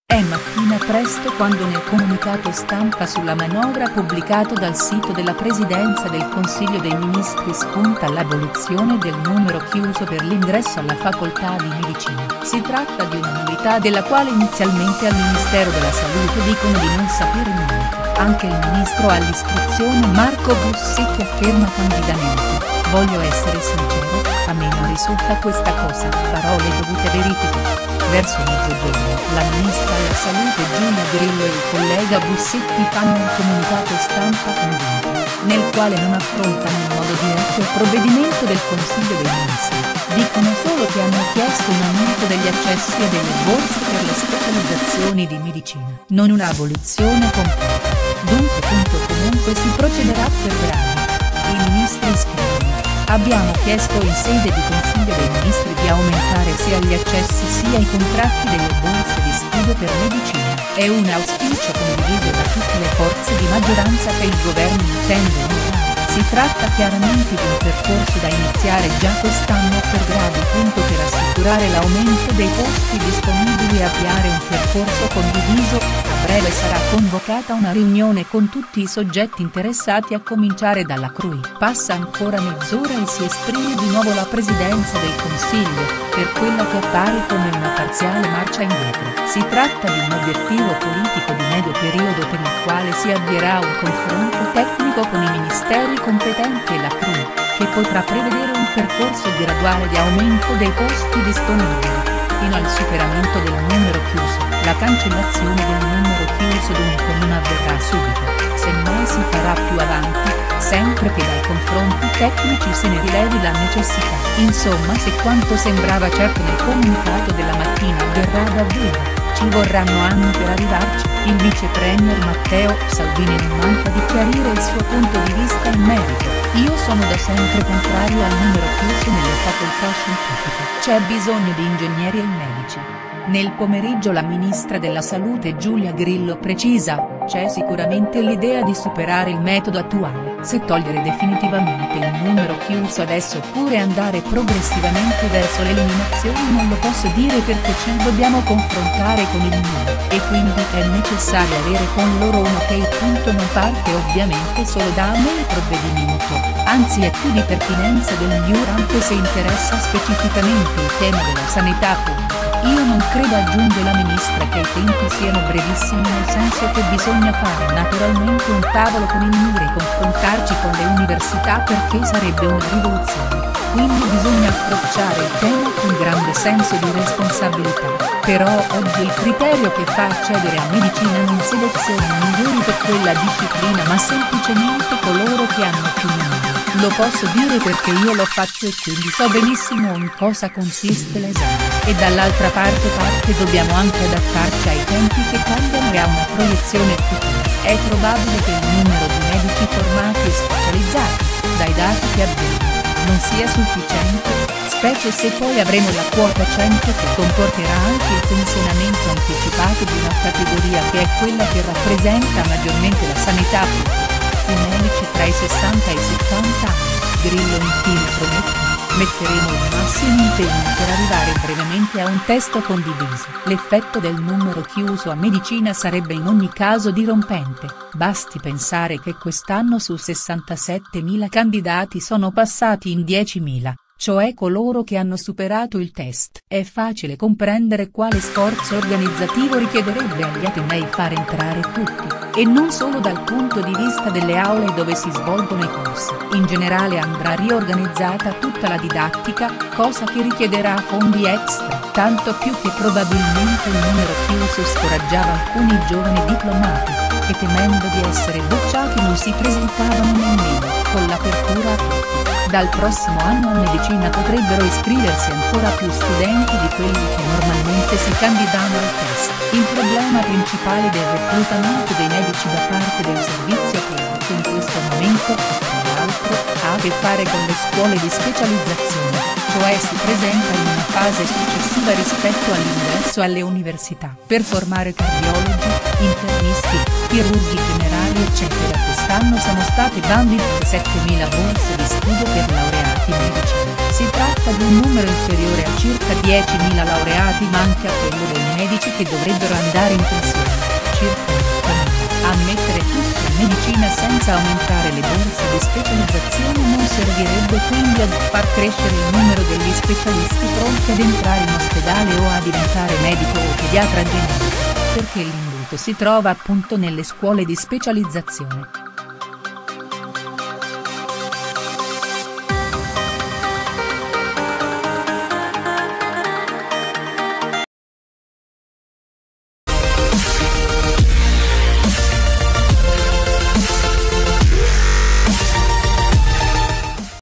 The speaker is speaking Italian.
È mattina presto quando nel comunicato stampa sulla manovra pubblicato dal sito della Presidenza del Consiglio dei Ministri spunta l'abolizione del numero chiuso per l'ingresso alla facoltà di medicina. Si tratta di una novità della quale inizialmente al Ministero della Salute dicono di non sapere niente. Anche il ministro all'istruzione Marco Bussetti afferma candidamente: "Voglio essere sincero, a me non risulta questa cosa", parole dovute verifiche. Verso mezzogiorno, la ministra alla salute Giulia Grillo e il collega Bussetti fanno un comunicato stampa congiunto, nel quale non affrontano in modo diretto il provvedimento del Consiglio dei Ministri, dicono solo che hanno chiesto un aumento degli accessi e delle borse per le specializzazioni di medicina, non un'abolizione completa. Dunque comunque si procederà per gradi. I ministri scrivono: "Abbiamo chiesto in sede di Consiglio dei Ministri di aumentare sia gli accessi sia i contratti delle borse di studio per medicina. È un auspicio condiviso da tutte le forze di maggioranza che il governo intende onorare. Si tratta chiaramente di un percorso da iniziare già quest'anno per gradi. Per assicurare l'aumento dei posti disponibili e avviare un percorso condiviso, a breve sarà convocata una riunione con tutti i soggetti interessati a cominciare dalla CRUI. Passa ancora mezz'ora e si esprime di nuovo la Presidenza del Consiglio, per quella che appare come una parziale marcia indietro. Si tratta di un obiettivo politico di medio periodo per il quale si avvierà un confronto tecnico con i ministeri competenti e la CRUI, che potrà prevedere un percorso graduale di aumento dei posti disponibili, fino al superamento del numero chiuso. La cancellazione del numero chiuso dunque non avverrà subito, semmai si farà più avanti, sempre che dai confronti tecnici se ne rilevi la necessità. Insomma, se quanto sembrava certo nel comunicato della mattina avverrà davvero, ci vorranno anni per arrivarci". Il vice premier Matteo Salvini non manca di chiarire il suo punto di vista in merito: "Io sono da sempre contrario al numero chiuso nelle facoltà scientifiche. C'è bisogno di ingegneri e medici". Nel pomeriggio la ministra della Salute Giulia Grillo precisa: "C'è sicuramente l'idea di superare il metodo attuale, se togliere definitivamente il numero chiuso adesso oppure andare progressivamente verso l'eliminazione non lo posso dire perché ci dobbiamo confrontare con il numero, e quindi è necessario avere con loro un ok. Non parte ovviamente solo da me il provvedimento, anzi è più di pertinenza del MIUR anche se interessa specificamente il tema della sanità pubblica. Io non credo", aggiunge la ministra, "che i tempi siano brevissimi nel senso che bisogna fare naturalmente un tavolo con il MIUR e confrontarci con le università perché sarebbe una rivoluzione, quindi bisogna approcciare il tema con grande senso di responsabilità. Però oggi il criterio che fa accedere a medicina non seleziona i migliori per quella disciplina ma semplicemente coloro che hanno più numeri. Lo posso dire perché io lo faccio e quindi so benissimo in cosa consiste l'esame. E dall'altra parte dobbiamo anche adattarci ai tempi che cambiano e a una proiezione futura. È probabile che il numero di medici formati e specializzati, dai dati che abbiamo, non sia sufficiente, specie se poi avremo la quota 100 che comporterà anche il pensionamento anticipato di una categoria che è quella che rappresenta maggiormente la sanità pubblica. I medici tra i 60 e i 70 anni". Grillo infine promette: "Metteremo il massimo impegno per arrivare brevemente a un testo condiviso". L'effetto del numero chiuso a medicina sarebbe in ogni caso dirompente, basti pensare che quest'anno su 67.000 candidati sono passati in 10.000, cioè coloro che hanno superato il test. È facile comprendere quale sforzo organizzativo richiederebbe agli atenei far entrare tutti, e non solo dal punto di vista delle aule dove si svolgono i corsi. In generale andrà riorganizzata tutta la didattica, cosa che richiederà fondi extra, tanto più che probabilmente il numero chiuso scoraggiava alcuni giovani diplomati, che temendo di essere bocciati non si presentavano nemmeno. Con l'apertura a tutti, dal prossimo anno a medicina potrebbero iscriversi ancora più studenti di quelli che normalmente si candidano al test. Il problema principale del reclutamento dei medici da parte del servizio pubblico in questo momento, tra l'altro, ha a che fare con le scuole di specializzazione, cioè si presenta in una fase successiva rispetto all'ingresso alle università. Per formare cardiologi, internisti, chirurghi generali eccetera quest'anno sono state bandite 7.000 borse di studio per laureati in medicina. Si tratta presenza di un numero inferiore a circa 10.000 laureati manca quello dei medici che dovrebbero andare in pensione, circa 1.000, a mettere tutto in medicina senza aumentare le borse di specializzazione non servirebbe quindi ad far crescere il numero degli specialisti pronti ad entrare in ospedale o a diventare medico o pediatra generico, perché l'indulto si trova appunto nelle scuole di specializzazione.